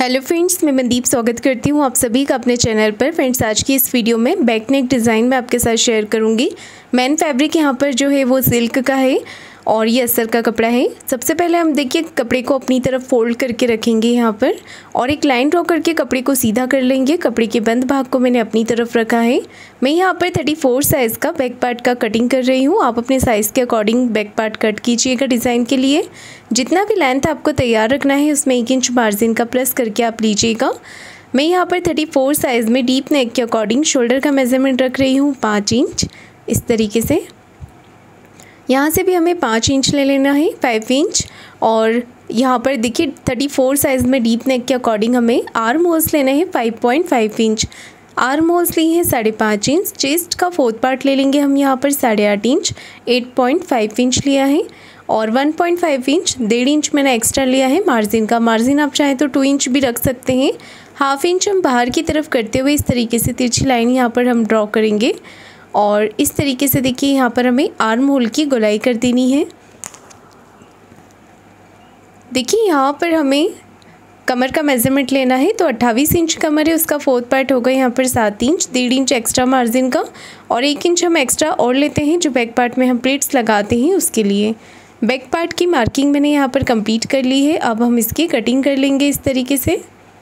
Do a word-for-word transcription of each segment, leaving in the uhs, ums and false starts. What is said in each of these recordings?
Hello friends, मैं मनदीप स्वागत करती हूँ आप सभी का अपने चैनल पर। फ्रेंड्स, आज की इस वीडियो में बैक नेक डिज़ाइन में आपके साथ शेयर करूँगी। मेन फैब्रिक यहाँ पर जो है वो सिल्क का है और ये अस्तर का कपड़ा है। सबसे पहले हम देखिए कपड़े को अपनी तरफ फोल्ड करके रखेंगे यहाँ पर और एक लाइन ड्रॉ करके कपड़े को सीधा कर लेंगे। कपड़े के बंद भाग को मैंने अपनी तरफ रखा है। मैं यहाँ पर थर्टी फोर साइज़ का बैक पार्ट का कटिंग कर रही हूँ। आप अपने साइज़ के अकॉर्डिंग बैक पार्ट कट कीजिएगा डिज़ाइन के लिए। जितना भी लेंथ आपको तैयार रखना है उसमें एक इंच मार्जिन का प्लस करके आप लीजिएगा। मैं यहाँ पर थर्टी फोर साइज़ में डीप नेक के अकॉर्डिंग शोल्डर का मेज़रमेंट रख रही हूँ पाँच इंच इस तरीके से। यहाँ से भी हमें पाँच इंच ले लेना है, फाइव इंच। और यहाँ पर देखिए थर्टी फोर साइज़ में डीप नेक के अकॉर्डिंग हमें आर्म होल्स लेने हैं five point five inch. Arm holes लिए हैं साढ़े पाँच इंच। चेस्ट का फोर्थ पार्ट ले लेंगे हम यहाँ पर साढ़े आठ inch, eight point five inch लिया है। और वन पॉइंट फाइव इंच डेढ़ इंच मैंने एक्स्ट्रा लिया है मार्जिन का। मार्जिन आप चाहें तो टू इंच भी रख सकते हैं। हाफ इंच हम बाहर की तरफ करते हुए इस तरीके से तिरछी लाइन यहाँ पर हम ड्रॉ करेंगे और इस तरीके से देखिए यहाँ पर हमें आर्म होल की गोलाई कर देनी है। देखिए यहाँ पर हमें कमर का मेज़रमेंट लेना है तो अट्ठाईस इंच कमर है, उसका फोर्थ पार्ट होगा यहाँ पर सात इंच, डेढ़ इंच एक्स्ट्रा मार्जिन का और एक इंच हम एक्स्ट्रा और लेते हैं जो बैक पार्ट में हम प्लेट्स लगाते हैं उसके लिए। बैक पार्ट की मार्किंग मैंने यहाँ पर कंप्लीट कर ली है। अब हम इसकी कटिंग कर लेंगे इस तरीके से।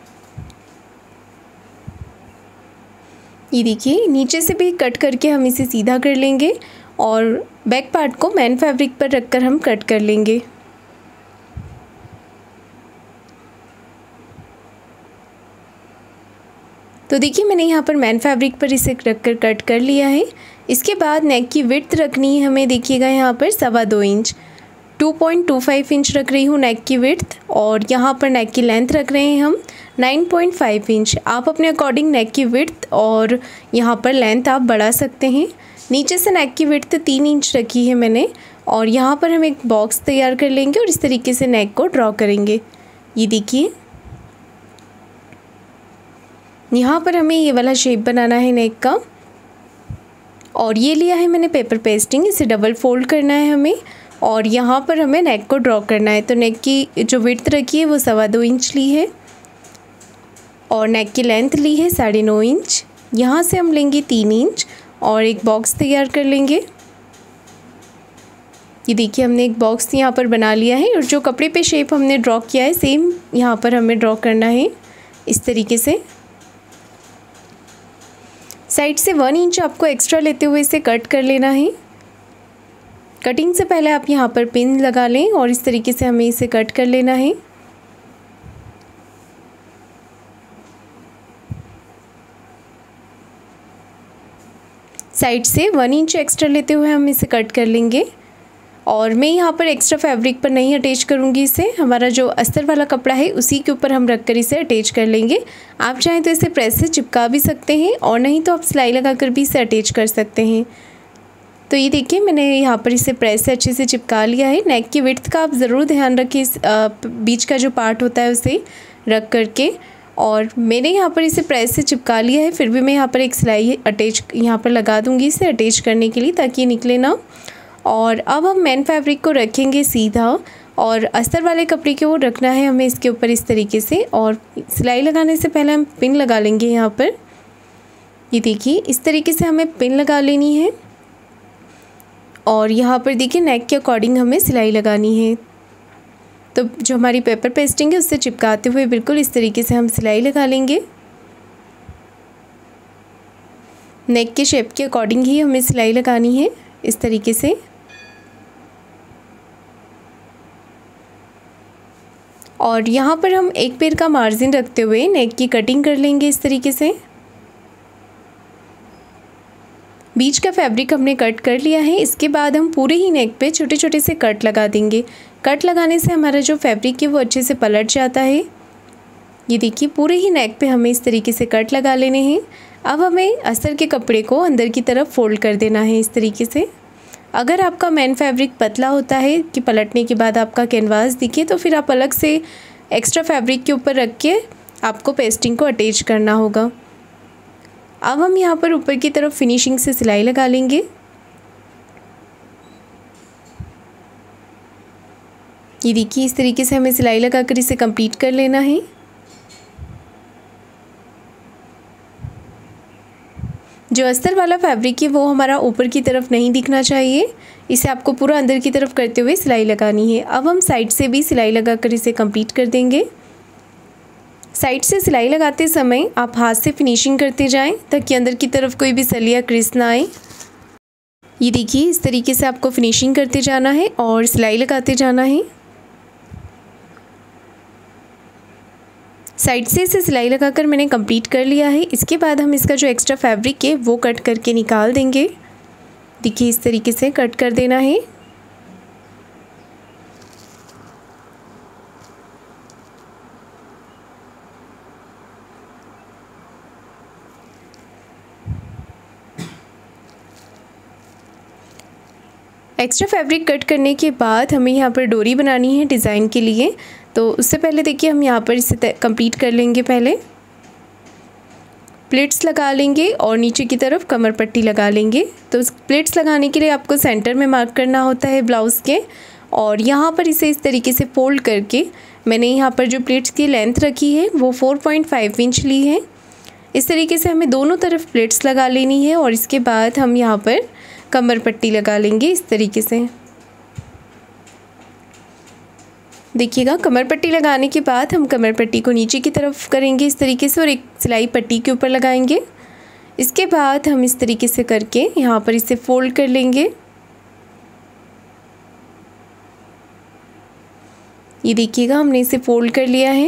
ये देखिए नीचे से भी कट करके हम इसे सीधा कर लेंगे और बैक पार्ट को मेन फैब्रिक पर रखकर हम कट कर लेंगे। तो देखिए मैंने यहाँ पर मेन फैब्रिक पर इसे रखकर कट कर लिया है। इसके बाद नेक की विड्थ रखनी है हमें, देखिएगा यहाँ पर सवा दो inch, two point two five inch रख रही हूँ नेक की विड्थ। और यहाँ पर नेक की लेंथ रख रहे हैं हम नाइन पॉइंट फाइव इंच। आप अपने अकॉर्डिंग नेक की विड्थ और यहाँ पर लेंथ आप बढ़ा सकते हैं। नीचे से नेक की विड्थ तीन इंच रखी है मैंने और यहाँ पर हम एक बॉक्स तैयार कर लेंगे और इस तरीके से नेक को ड्रॉ करेंगे। ये देखिए यहाँ पर हमें ये वाला शेप बनाना है नेक का और ये लिया है मैंने पेपर पेस्टिंग। इसे डबल फोल्ड करना है हमें और यहाँ पर हमें नेक को ड्रॉ करना है। तो नेक की जो विड्थ रखी है वो सवा दो इंच ली है और नेक की लेंथ ली है साढ़े नौ इंच। यहाँ से हम लेंगे तीन इंच और एक बॉक्स तैयार कर लेंगे। ये देखिए हमने एक बॉक्स यहाँ पर बना लिया है और जो कपड़े पे शेप हमने ड्रॉ किया है सेम यहाँ पर हमें ड्रॉ करना है इस तरीके से। साइड से वन इंच आपको एक्स्ट्रा लेते हुए इसे कट कर लेना है। कटिंग से पहले आप यहाँ पर पिन लगा लें और इस तरीके से हमें इसे कट कर लेना है। साइड से वन इंच एक्स्ट्रा लेते हुए हम इसे कट कर लेंगे और मैं यहाँ पर एक्स्ट्रा फैब्रिक पर नहीं अटैच करूँगी इसे। हमारा जो अस्तर वाला कपड़ा है उसी के ऊपर हम रखकर इसे अटैच कर लेंगे। आप चाहें तो इसे प्रेस से चिपका भी सकते हैं और नहीं तो आप सिलाई लगाकर भी इसे अटैच कर सकते हैं। तो ये देखिए मैंने यहाँ पर इसे प्रेस से अच्छे से चिपका लिया है। नेक की विड्थ का आप ज़रूर ध्यान रखें, इस बीच का जो पार्ट होता है उसे रख करके। और मैंने यहाँ पर इसे प्रेस से चिपका लिया है, फिर भी मैं यहाँ पर एक सिलाई अटैच यहाँ पर लगा दूँगी इसे अटैच करने के लिए ताकि ये निकले ना। और अब हम मेन फैब्रिक को रखेंगे सीधा और अस्तर वाले कपड़े के वो रखना है हमें इसके ऊपर इस तरीके से। और सिलाई लगाने से पहले हम पिन लगा लेंगे यहाँ पर। ये देखिए इस तरीके से हमें पिन लगा लेनी है और यहाँ पर देखिए नेक के अकॉर्डिंग हमें सिलाई लगानी है। तो जो हमारी पेपर पेस्टिंग है उससे चिपकाते हुए बिल्कुल इस तरीके से हम सिलाई लगा लेंगे। नेक के शेप के अकॉर्डिंग ही हमें सिलाई लगानी है इस तरीके से। और यहाँ पर हम एक पैर का मार्जिन रखते हुए नेक की कटिंग कर लेंगे इस तरीके से। बीच का फैब्रिक हमने कट कर लिया है। इसके बाद हम पूरे ही नेक पे छोटे छोटे से कट लगा देंगे। कट लगाने से हमारा जो फैब्रिक है वो अच्छे से पलट जाता है। ये देखिए पूरे ही नेक पे हमें इस तरीके से कट लगा लेने हैं। अब हमें अस्तर के कपड़े को अंदर की तरफ फोल्ड कर देना है इस तरीके से। अगर आपका मेन फैब्रिक पतला होता है कि पलटने के बाद आपका कैनवास दिखे तो फिर आप अलग से एक्स्ट्रा फैब्रिक के ऊपर रख के आपको पेस्टिंग को अटैच करना होगा। अब हम यहाँ पर ऊपर की तरफ फिनिशिंग से सिलाई लगा लेंगे। ये देखिए इस तरीके से हमें सिलाई लगाकर इसे कंप्लीट कर लेना है। जो अस्तर वाला फैब्रिक है वो हमारा ऊपर की तरफ नहीं दिखना चाहिए, इसे आपको पूरा अंदर की तरफ करते हुए सिलाई लगानी है। अब हम साइड से भी सिलाई लगाकर इसे कंप्लीट कर देंगे। साइड से सिलाई लगाते समय आप हाथ से फिनिशिंग करते जाएं ताकि अंदर की तरफ कोई भी सलिया क्रिस ना आए। ये देखिए, इस तरीके से आपको फिनिशिंग करते जाना है और सिलाई लगाते जाना है। साइड से इसे सिलाई लगाकर मैंने कंप्लीट कर लिया है। इसके बाद हम इसका जो एक्स्ट्रा फैब्रिक है वो कट करके निकाल देंगे। देखिए, इस तरीके से कट कर देना है। एक्स्ट्रा फैब्रिक कट करने के बाद हमें यहाँ पर डोरी बनानी है डिज़ाइन के लिए। तो उससे पहले देखिए हम यहाँ पर इसे कंप्लीट कर लेंगे। पहले प्लेट्स लगा लेंगे और नीचे की तरफ कमर पट्टी लगा लेंगे। तो प्लेट्स लगाने के लिए आपको सेंटर में मार्क करना होता है ब्लाउज़ के, और यहाँ पर इसे इस तरीके से फोल्ड करके मैंने यहाँ पर जो प्लेट्स की लेंथ रखी है वो फोर पॉइंट फाइव इंच ली है। इस तरीके से हमें दोनों तरफ प्लेट्स लगा लेनी है और इसके बाद हम यहाँ पर कमर पट्टी लगा लेंगे इस तरीके से। देखिएगा, कमर पट्टी लगाने के बाद हम कमर पट्टी को नीचे की तरफ करेंगे इस तरीके से और एक सिलाई पट्टी के ऊपर लगाएंगे। इसके बाद हम इस तरीके से करके यहाँ पर इसे फोल्ड कर लेंगे। ये देखिएगा, हमने इसे फोल्ड कर लिया है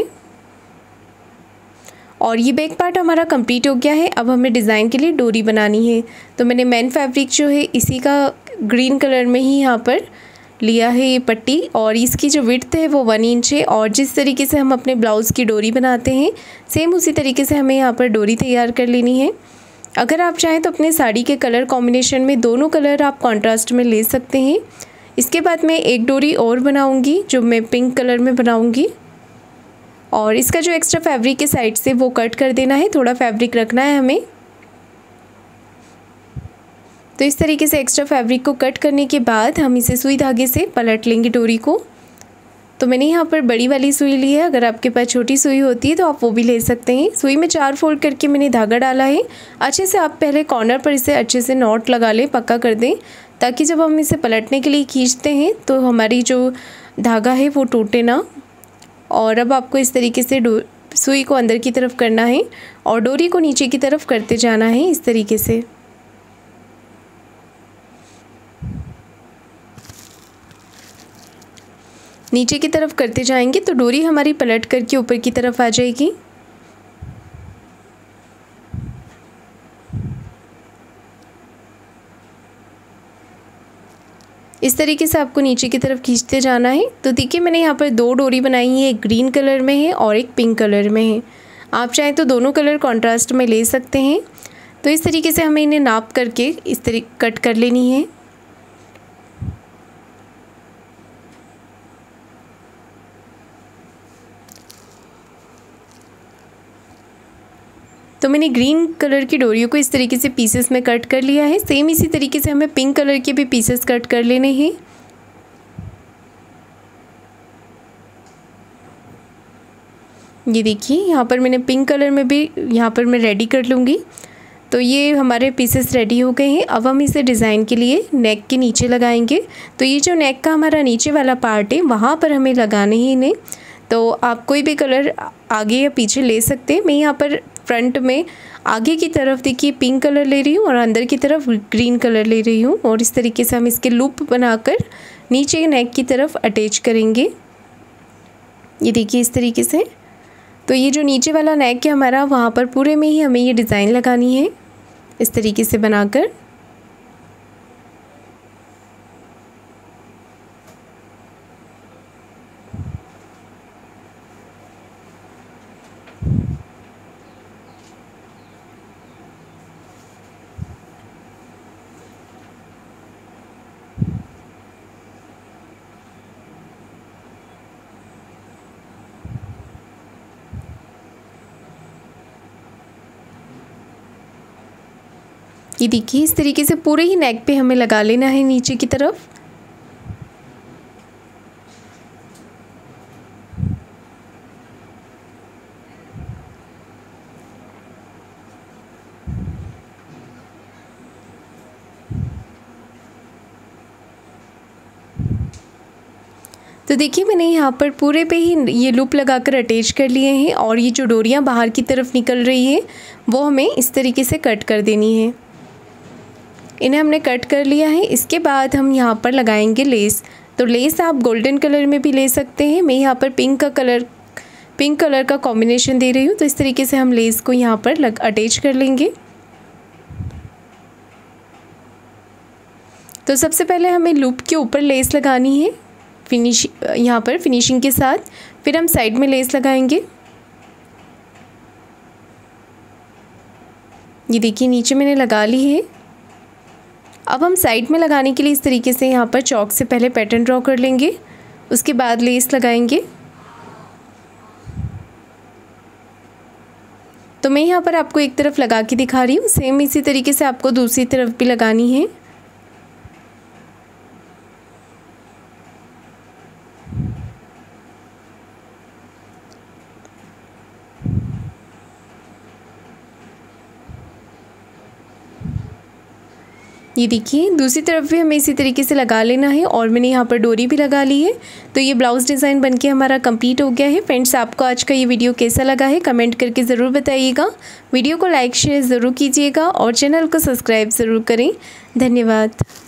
और ये बैक पार्ट हमारा कंप्लीट हो गया है। अब हमें डिज़ाइन के लिए डोरी बनानी है। तो मैंने मैन फैब्रिक जो है इसी का ग्रीन कलर में ही यहाँ पर लिया है ये पट्टी, और इसकी जो विड्थ है वो वन इंच है। और जिस तरीके से हम अपने ब्लाउज़ की डोरी बनाते हैं सेम उसी तरीके से हमें यहाँ पर डोरी तैयार कर लेनी है। अगर आप चाहें तो अपने साड़ी के कलर कॉम्बिनेशन में दोनों कलर आप कॉन्ट्रास्ट में ले सकते हैं। इसके बाद मैं एक डोरी और बनाऊँगी जो मैं पिंक कलर में बनाऊँगी, और इसका जो एक्स्ट्रा फैब्रिक के साइड से वो कट कर देना है। थोड़ा फैब्रिक रखना है हमें। तो इस तरीके से एक्स्ट्रा फैब्रिक को कट करने के बाद हम इसे सुई धागे से पलट लेंगे डोरी को। तो मैंने यहाँ पर बड़ी वाली सुई ली है, अगर आपके पास छोटी सुई होती है तो आप वो भी ले सकते हैं। सुई में चार फोल्ड करके मैंने धागा डाला है। अच्छे से आप पहले कॉर्नर पर इसे अच्छे से नॉट लगा लें, पक्का कर दें, ताकि जब हम इसे पलटने के लिए खींचते हैं तो हमारी जो धागा है वो टूटे ना। और अब आपको इस तरीके से सुई को अंदर की तरफ करना है और डोरी को नीचे की तरफ करते जाना है इस तरीके से। नीचे की तरफ करते जाएंगे तो डोरी हमारी पलट करके ऊपर की तरफ आ जाएगी। इस तरीके से आपको नीचे की तरफ खींचते जाना है। तो देखिए, मैंने यहाँ पर दो डोरी बनाई है, एक ग्रीन कलर में है और एक पिंक कलर में है। आप चाहें तो दोनों कलर कॉन्ट्रास्ट में ले सकते हैं। तो इस तरीके से हमें इन्हें नाप करके इस तरीके कट कर लेनी है। तो मैंने ग्रीन कलर की डोरियों को इस तरीके से पीसेस में कट कर लिया है। सेम इसी तरीके से हमें पिंक कलर के भी पीसेस कट कर लेने हैं। ये देखिए, यहाँ पर मैंने पिंक कलर में भी यहाँ पर मैं रेडी कर लूँगी। तो ये हमारे पीसेस रेडी हो गए हैं। अब हम इसे डिज़ाइन के लिए नेक के नीचे लगाएंगे। तो ये जो नेक का हमारा नीचे वाला पार्ट है वहाँ पर हमें लगाने ही इन्हें। तो आप कोई भी कलर आगे या पीछे ले सकते हैं। मैं यहाँ पर फ्रंट में आगे की तरफ देखिए पिंक कलर ले रही हूँ और अंदर की तरफ ग्रीन कलर ले रही हूँ, और इस तरीके से हम इसके लूप बनाकर नीचे नेक की तरफ अटैच करेंगे। ये देखिए इस तरीके से। तो ये जो नीचे वाला नेक है हमारा, वहाँ पर पूरे में ही हमें ये डिज़ाइन लगानी है इस तरीके से बनाकर। ये देखिए, इस तरीके से पूरे ही नेक पे हमें लगा लेना है नीचे की तरफ। तो देखिए मैंने यहाँ पर पूरे पे ही ये लूप लगाकर अटैच कर लिए हैं और ये जो डोरियाँ बाहर की तरफ निकल रही है वो हमें इस तरीके से कट कर देनी है। इन्हें हमने कट कर लिया है। इसके बाद हम यहाँ पर लगाएंगे लेस। तो लेस आप गोल्डन कलर में भी ले सकते हैं। मैं यहाँ पर पिंक का कलर पिंक कलर का कॉम्बिनेशन दे रही हूँ। तो इस तरीके से हम लेस को यहाँ पर लग अटैच कर लेंगे। तो सबसे पहले हमें लूप के ऊपर लेस लगानी है फिनिश यहाँ पर फिनिशिंग के साथ, फिर हम साइड में लेस लगाएंगे। ये देखिए नीचे मैंने लगा ली है। अब हम साइड में लगाने के लिए इस तरीके से यहाँ पर चॉक से पहले पैटर्न ड्रॉ कर लेंगे, उसके बाद लेस लगाएंगे। तो मैं यहाँ पर आपको एक तरफ लगा के दिखा रही हूँ, सेम इसी तरीके से आपको दूसरी तरफ भी लगानी है। ये देखिए दूसरी तरफ भी हमें इसी तरीके से लगा लेना है और मैंने यहाँ पर डोरी भी लगा ली है। तो ये ब्लाउज़ डिज़ाइन बनके हमारा कंप्लीट हो गया है। फ्रेंड्स आपको आज का ये वीडियो कैसा लगा है कमेंट करके ज़रूर बताइएगा। वीडियो को लाइक शेयर ज़रूर कीजिएगा और चैनल को सब्सक्राइब ज़रूर करें। धन्यवाद।